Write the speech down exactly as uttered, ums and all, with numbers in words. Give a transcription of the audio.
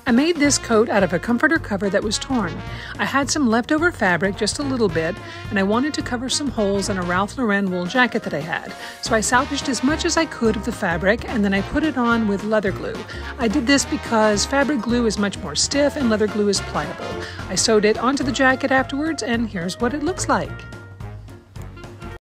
I made this coat out of a comforter cover that was torn. I had some leftover fabric, just a little bit, and I wanted to cover some holes in a Ralph Lauren wool jacket that I had. So I salvaged as much as I could of the fabric and then I put it on with leather glue. I did this because fabric glue is much more stiff and leather glue is pliable. I sewed it onto the jacket afterwards and here's what it looks like.